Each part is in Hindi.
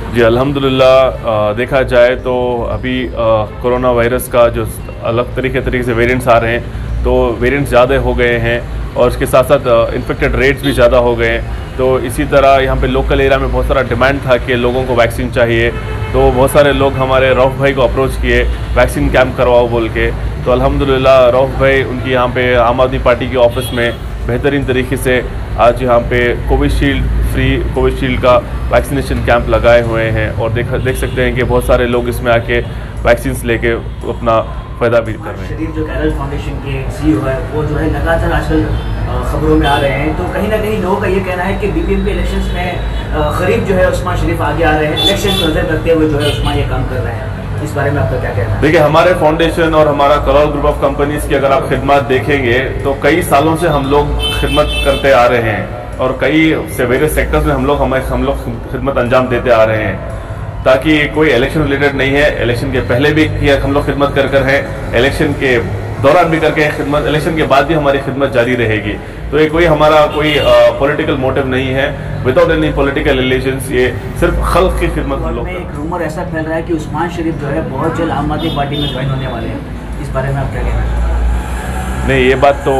जी अल्हम्दुलिल्लाह, देखा जाए तो अभी कोरोना वायरस का जो अलग तरीके से वेरिएंट्स आ रहे हैं, तो वेरिएंट्स ज़्यादा हो गए हैं और उसके साथ साथ इन्फेक्टेड रेट्स भी ज़्यादा हो गए हैं। तो इसी तरह यहाँ पे लोकल एरिया में बहुत सारा डिमांड था कि लोगों को वैक्सीन चाहिए, तो बहुत सारे लोग हमारे रऊफ़ भाई को अप्रोच किए वैक्सीन कैंप करवाओ बोल के। तो अल्हम्दुलिल्लाह रऊफ़ भाई उनकी यहाँ पे आम आदमी पार्टी के ऑफिस में बेहतरीन तरीके से आज यहाँ पे कोविशील्ड का वैक्सीनेशन कैंप लगाए हुए हैं और देख सकते हैं कि बहुत सारे लोग इसमें आके वैक्सीन्स लेके अपना फ़ायदा भी कर रहे हैं। शरीफ जो कैरल फाउंडेशन के CEO है वो जो है लगातार आजकल खबरों में आ रहे हैं, तो कहीं ना कहीं लोगों का ये कहना है कि BBMP इलेक्शंस में करीब जो है उस्मान शरीफ आगे आ रहे हैं, इलेक्शन को नजर रखते हुए जो है उस्मान ये काम कर रहे हैं। इस बारे में आपका क्या कहना है? देखिए, हमारे फाउंडेशन और हमारा करोल ग्रुप ऑफ कंपनीज की अगर आप खिदमत देखेंगे तो कई सालों से हम लोग खिदमत करते आ रहे हैं और कई से वेरियस सेक्टर्स में हम लोग खिदमत अंजाम देते आ रहे हैं, ताकि कोई इलेक्शन रिलेटेड नहीं है। इलेक्शन के पहले भी किया हम लोग खिदमत कर हैं, इलेक्शन के दौरान भी करके खिदमत, इलेक्शन के बाद भी हमारी खिदमत जारी रहेगी। तो ये कोई हमारा कोई पॉलिटिकल मोटिव नहीं है, विदाउट एनी पॉलिटिकल रिलेशंस, ये सिर्फ खल्क की खिदमत हम लोग। एक रूमर ऐसा फैल रहा है कि उस्मान शरीफ जो है बहुत जल्द आम आदमी पार्टी में ज्वाइन होने वाले हैं, इस बारे में आप क्या कहना है? नहीं, ये बात तो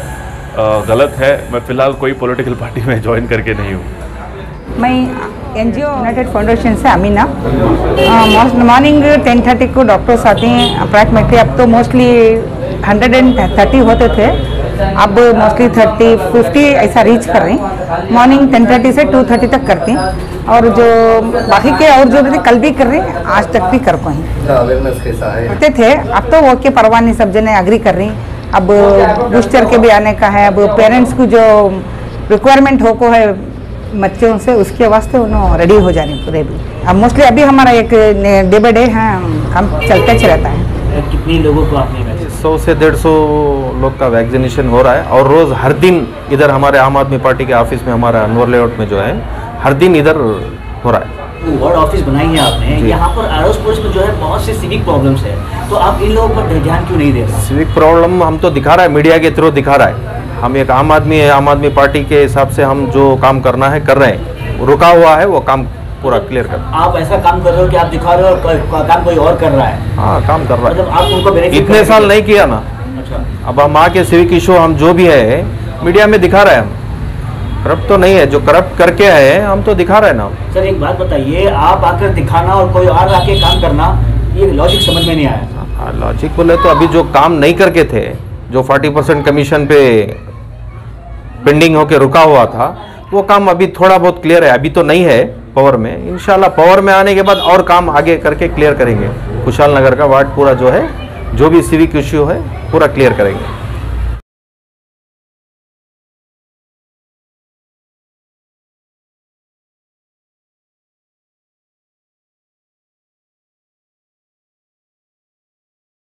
गलत है। मैं फिलहाल कोई पॉलिटिकल पार्टी में ज्वाइन करके नहीं हूँ। मैं NGO यूनाइटेड फाउंडेशन से अमीना। मॉर्निंग 10:30 को डॉक्टर्स आते हैं अप्रॉक्सीमेटली। अब तो मोस्टली 130 होते थे, अब मोस्टली 30-50 ऐसा रीच कर रहे हैं। मॉर्निंग 10:30 से 2:30 तक करते हैं और जो बाकी के और जो भी कल भी कर रहे हैं, आज तक भी कर करते थे। अब तो ओके, परवाह नहीं, सब जने एग्री कर रही हैं। अब बूस्टर के भी आने का है, अब पेरेंट्स को जो रिक्वायरमेंट हो को है बच्चों से, उसके वास्ते उन्होंने रेडी हो जाने पूरे भी। अब मोस्टली अभी हमारा एक डे बाई डे है काम चलता रहता है। कितने लोगों को आपने 100 से 150 लोग का वैक्सीनेशन हो रहा है और रोज़ हर दिन इधर हमारे आम आदमी पार्टी के ऑफिस में, हमारा अनवर लेआउट में जो है हर दिन इधर हो रहा है। वार्ड ऑफिस बनाई है आपने, यहाँ पर आड़ोस पड़ोस में जो है बहुत से सिविक प्रॉब्लम्स है, तो आप इन लोगों पर ध्यान क्यों नहीं दे रहे? सिविक प्रॉब्लम हम तो दिखा रहा है, मीडिया के थ्रू दिखा रहा है। हम एक आम आदमी है, आम आदमी पार्टी के हिसाब से हम जो काम करना है कर रहे हैं। रुका हुआ है वो काम पूरा क्लियर कर। आप ऐसा काम कर रहे हो कि आप दिखा रहे हो काम कोई और कर रहा है? हाँ, काम कर रहा है। मतलब आप उनको इतने साल नहीं किया ना। अच्छा, अब हम आके सिविक इशू हम जो भी है मीडिया में दिखा रहे हैं। हम करप्ट तो नहीं है, जो करप्ट करके आए हम तो दिखा रहे हैं ना। सर एक बात बताइए, आप आकर दिखाना और कोई और आके काम करना, ये लॉजिक समझ में नहीं आया। लॉजिक बोले तो अभी जो काम नहीं करके थे, जो 40% कमीशन पे पेंडिंग होके रुका हुआ था, वो काम अभी थोड़ा बहुत क्लियर है। अभी तो नहीं है पावर में, इंशाल्लाह पावर में आने के बाद और काम आगे करके क्लियर करेंगे। खुशहाल नगर का वार्ड पूरा जो है, जो भी सिविक इश्यू है पूरा क्लियर करेंगे।